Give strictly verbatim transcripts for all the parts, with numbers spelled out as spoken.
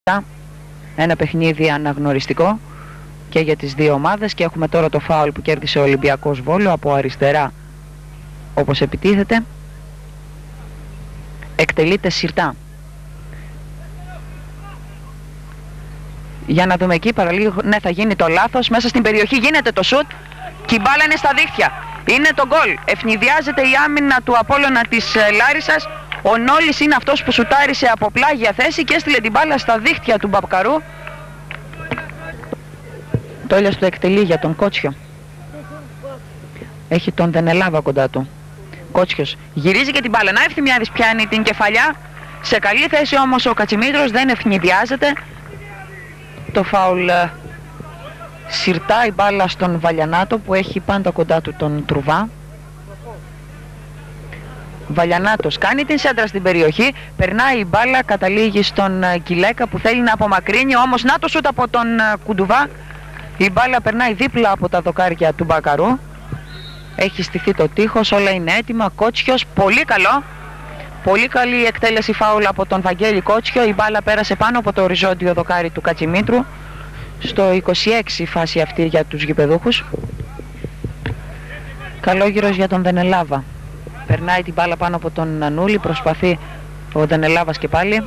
Ένα παιχνίδι αναγνωριστικό και για τις δύο ομάδες και έχουμε τώρα το φάουλ που κέρδισε ο Ολυμπιακός Βόλο από αριστερά όπως επιτίθεται. Εκτελείται συρτά. Για να δούμε εκεί παραλίγο, ναι, θα γίνει το λάθος. Μέσα στην περιοχή γίνεται το σουτ και η μπάλα είναι στα δίχτυα. Είναι το γκολ. Ευνηδιάζεται η άμυνα του Απόλλωνα της Λάρισσας. Ο Νόλης είναι αυτός που σουτάρισε από πλάγια θέση και έστειλε την μπάλα στα δίχτυα του Μπαπκαρού. Τόλιας το εκτελεί για τον Κότσιο. Έχει τον Δενελάβα κοντά του. Κότσιος γυρίζει και την μπάλα. Να Ευθυμιάδης πιάνει την κεφαλιά. Σε καλή θέση όμως ο Κατσιμήτρος, δεν ευνηδιάζεται. Το φάουλ συρτά η μπάλα στον Βαλιανάτο που έχει πάντα κοντά του τον Τρουβά. Βαλιανάτος κάνει την σέντρα στην περιοχή, περνάει η μπάλα, καταλήγει στον Κιλέκα που θέλει να απομακρύνει, όμως να το σούτ από τον Κουντουβά. Η μπάλα περνάει δίπλα από τα δοκάρια του Μπακαρού. Έχει στηθεί το τείχος, όλα είναι έτοιμα. Κότσιος, πολύ καλό. Πολύ καλή εκτέλεση φάουλ από τον Βαγγέλη Κότσιο. Η μπάλα πέρασε πάνω από το οριζόντιο δοκάρι του Κατσιμήτρου. Στο είκοσι έξι η φάση αυτή για τους γηπεδούχους. Καλόγυρος για τον Δενελάβα. Περνάει την μπάλα πάνω από τον Νανούλη. Προσπαθεί ο Δενελάβας και πάλι.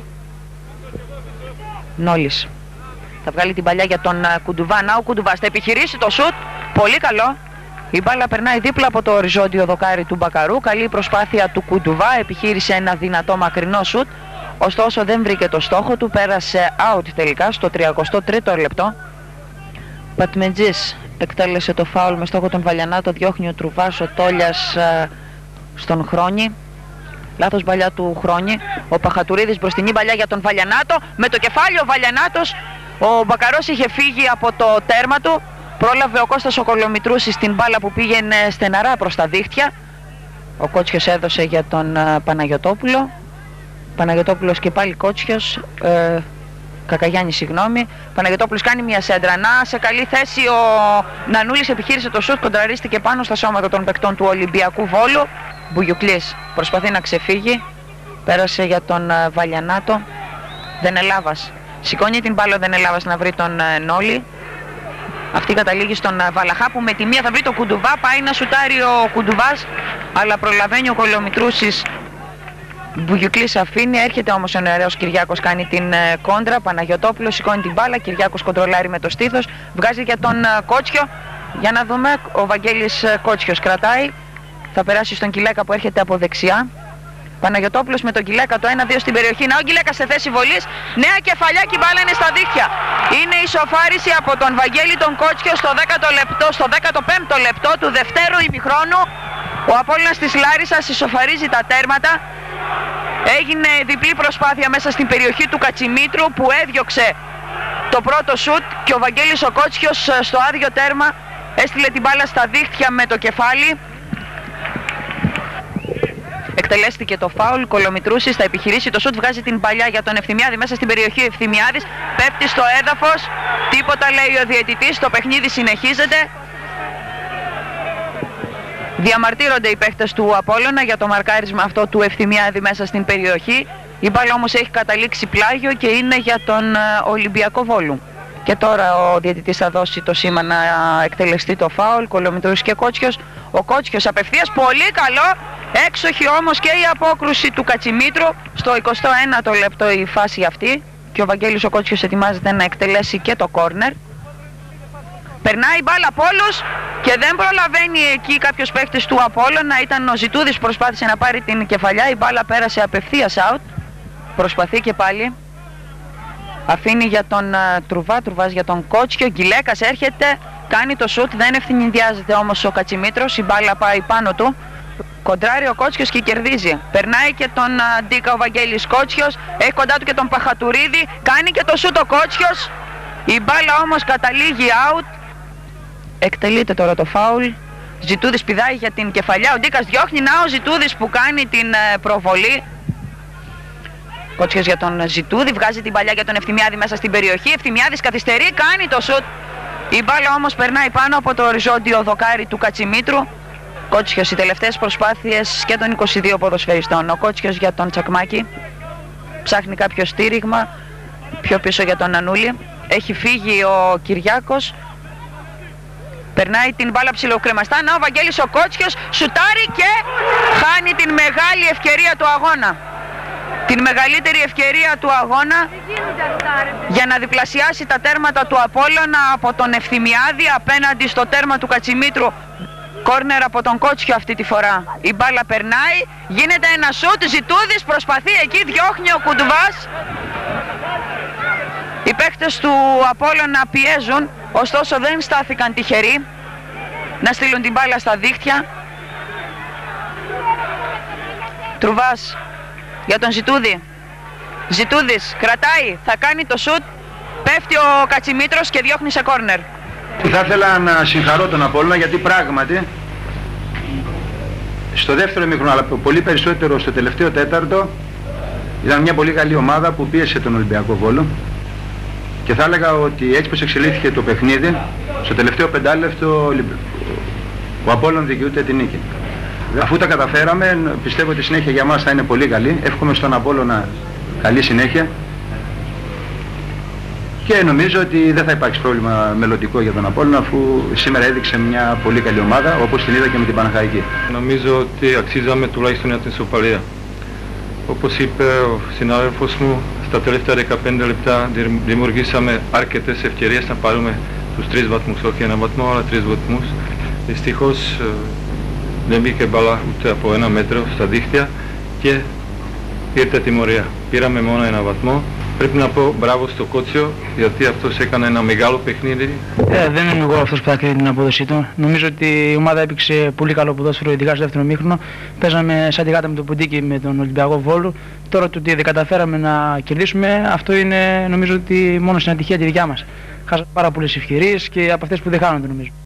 Νόλης. Θα βγάλει την παλιά για τον Κουντουβά. Να ο Κουντουβάς θα επιχειρήσει το σουτ. Πολύ καλό. Η μπάλα περνάει δίπλα από το οριζόντιο δοκάρι του Μπακαρού. Καλή προσπάθεια του Κουντουβά. Επιχείρησε ένα δυνατό μακρινό σουτ. Ωστόσο δεν βρήκε το στόχο του. Πέρασε out τελικά στο τριαντά τρίτο λεπτό. Πατμετζής εκτέλεσε το φάουλ με στόχο τον Βαλιανάτο. Διώχνει ο Τρουβάς, ο Τόλιας α, στον Χρόνι. Λάθος παλιά του Χρόνι. Ο Παχατουρίδης μπροστινή παλιά για τον Βαλιανάτο. Με το κεφάλι ο Βαλιανάτος. Ο Μπακαρός είχε φύγει από το τέρμα του. Πρόλαβε ο Κώστας ο Κολομητρούσης την μπάλα που πήγαινε στεναρά προς τα δίχτυα. Ο Κότσιος έδωσε για τον uh, Παναγιωτόπουλο. Παναγιωτόπουλος και πάλι Κότσιος. Ε, Κακαγιάννη, συγγνώμη. Παναγιωτόπουλος κάνει μια σέντρα. Να, σε καλή θέση ο Νανούλης επιχείρησε το σουτ. Κοντραρίστηκε πάνω στα σώματα των παικτών του Ολυμπιακού Βόλου. Μπουγιουκλής προσπαθεί να ξεφύγει. Πέρασε για τον uh, Βαλιανάτο. Δενελάβας. Σηκώνει την μπάλα ο Δενελάβας να βρει τον uh, Νόλη. Αυτή καταλήγει στον Βαλαχά που με τη μία θα βρει το Κουντουβά. Πάει να σουτάρει ο Κουντουβάς, αλλά προλαβαίνει ο Κολομητρούσης. Μπουγιουκλής αφήνει, έρχεται όμως ο νεαρός Κυριάκος, κάνει την κόντρα. Παναγιωτόπουλος σηκώνει την μπάλα, Κυριάκος κοντρολάρει με το στήθος. Βγάζει για τον Κότσιο. Για να δούμε, ο Βαγγέλης Κότσιος κρατάει. Θα περάσει στον Κιλέκα που έρχεται από δεξιά. Παναγιωτόπουλος με τον Κιλέκα, το ένα δύο στην περιοχή. Να ο Κιλέκας σε θέση βολής. Νέα κεφαλιά και η μπάλα είναι στα δίχτυα. Είναι η ισοφάριση από τον Βαγγέλη τον Κότσιο στο δέκατο λεπτό, στο δέκατο πέμπτο λεπτό του δευτέρου ημιχρόνου. Ο Απόλλωνας της Λάρισσας ισοφαρίζει τα τέρματα. Έγινε διπλή προσπάθεια μέσα στην περιοχή του Κατσιμήτρου που έδιωξε το πρώτο σουτ και ο Βαγγέλης ο Κότσιος στο άδειο τέρμα έστειλε την μπάλα στα δίχτυα με το κεφάλι. Εκτελέστηκε το φάουλ, Κολομητρούσης θα επιχειρήσει το σουτ, βγάζει την παλιά για τον Ευθυμιάδη μέσα στην περιοχή. Ο Ευθυμιάδης πέφτει στο έδαφος, τίποτα λέει ο διαιτητής, το παιχνίδι συνεχίζεται. Διαμαρτύρονται οι παίχτες του Απόλλωνα για το μαρκάρισμα αυτό του Ευθυμιάδη μέσα στην περιοχή. Η μπάλα όμως έχει καταλήξει πλάγιο και είναι για τον Ολυμπιακό Βόλου. Και τώρα ο διαιτητής θα δώσει το σήμα να εκτελεστεί το φάουλ, Κολομητρούσης και Κότσιος. Ο Κότσιος απευθείας, πολύ καλό. Έξοχη όμως και η απόκρουση του Κατσιμήτρου στο εικοστό ένατο λεπτό η φάση αυτή και ο Βαγγέλης ο Κότσιος ετοιμάζεται να εκτελέσει και το κόρνερ. Περνάει η μπάλα από όλους και δεν προλαβαίνει εκεί κάποιος παίχτης του Απόλλωνα. Ήταν ο Ζητούδης που προσπάθησε να πάρει την κεφαλιά, η μπάλα πέρασε απευθείας out. Προσπαθεί και πάλι. Αφήνει για τον uh, Τρουβά, Τρουβάς για τον Κότσιο. Γκιλέκας έρχεται, κάνει το σουτ, δεν ευθυνδιάζεται όμως ο Κατσιμήτρος, η μπάλα πάει πάνω του. Κοντράρει ο Κότσιος και κερδίζει. Περνάει και τον uh, Ντίκα ο Βαγγέλης Κότσιος. Έχει κοντά του και τον Παχατουρίδη. Κάνει και το σούτ ο Κότσιος. Η μπάλα όμως καταλήγει out. Εκτελείται τώρα το φάουλ. Ζητούδης πηδάει για την κεφαλιά. Ο Ντίκας διώχνει. Να ο Ζητούδης που κάνει την uh, προβολή. Κότσιος για τον Ζητούδη. Βγάζει την παλιά για τον Ευθυμιάδη μέσα στην περιοχή. Ευθυμιάδης καθυστερεί. Κάνει το σούτ. Η μπάλα όμως περνάει πάνω από το οριζόντιο δοκάρι του Κατσιμήτρου. Κότσιος, οι τελευταίες προσπάθειες και των είκοσι δύο ποδοσφαιριστών. Ο Κότσιος για τον Τσακμάκη. Ψάχνει κάποιο στήριγμα. πιο πίσω για τον Ανούλη. Έχει φύγει ο Κυριάκος. Περνάει την μπάλα ψιλοκρεμαστά. Να ο Βαγγέλης ο Κότσιος σουτάρει και χάνει την μεγάλη ευκαιρία του αγώνα. Την μεγαλύτερη ευκαιρία του αγώνα για να διπλασιάσει τα τέρματα του Απόλλωνα από τον Ευθυμιάδη απέναντι στο τέρμα του Κατσιμήτρου. Κόρνερ από τον Κότσιο αυτή τη φορά. Η μπάλα περνάει, γίνεται ένα σουτ, Ζητούδης προσπαθεί εκεί, διώχνει ο Κουντουβάς. Οι παίκτες του Απόλλωνα πιέζουν, ωστόσο δεν στάθηκαν τυχεροί να στείλουν την μπάλα στα δίχτυα. Τρουβάς για τον Ζητούδη. Ζητούδης κρατάει, θα κάνει το σουτ, πέφτει ο Κατσιμήτρος και διώχνει σε κόρνερ. Θα ήθελα να συγχαρώ τον Απόλλωνα γιατί πράγματι στο δεύτερο ημίχρονο, αλλά πολύ περισσότερο στο τελευταίο τέταρτο, ήταν μια πολύ καλή ομάδα που πίεσε τον Ολυμπιακό Βόλο και θα έλεγα ότι έτσι πως εξελίχθηκε το παιχνίδι, στο τελευταίο πεντάλεπτο ο Απόλλων δικαιούται την νίκη. Αφού τα καταφέραμε, πιστεύω ότι η συνέχεια για μας θα είναι πολύ καλή. Εύχομαι στον Απόλλωνα καλή συνέχεια. Και νομίζω ότι δεν θα υπάρξει πρόβλημα μελλοντικό για τον Απόλλωνα, αφού σήμερα έδειξε μια πολύ καλή ομάδα, όπως την είδα και με την Παναχαϊκή. Νομίζω ότι αξίζαμε τουλάχιστον για την ισοπαλία. Όπως είπε ο συνάδελφος μου, στα τελευταία δεκαπέντε λεπτά δημιουργήσαμε αρκετές ευκαιρίες να πάρουμε τους τρεις βαθμούς, όχι ένα βαθμό, αλλά τρεις βαθμούς. Δυστυχώς δεν μπήκε μπάλα ούτε από ένα μέτρο στα δίχτυα και ήρθε τιμωρία. Πήραμε μόνο ένα βαθμό. Πρέπει να πω μπράβο στο Κότσιο, γιατί αυτός έκανε ένα μεγάλο παιχνίδι. Ε, δεν είμαι εγώ αυτός που θα κρίνει την απόδοσή του. Νομίζω ότι η ομάδα έπαιξε πολύ καλό ποδόσφαιρο, ειδικά στο δεύτερο μήχρονο. Παίζαμε σαν τη γάτα με το ποντίκι με τον Ολυμπιακό Βόλο. Τώρα το ότι δεν καταφέραμε να κερδίσουμε, αυτό είναι νομίζω ότι μόνο στην ατυχία τη δικιά μας. Χάσαμε πάρα πολλές ευκαιρίες και από αυτές που δεν χάνονται νομίζω.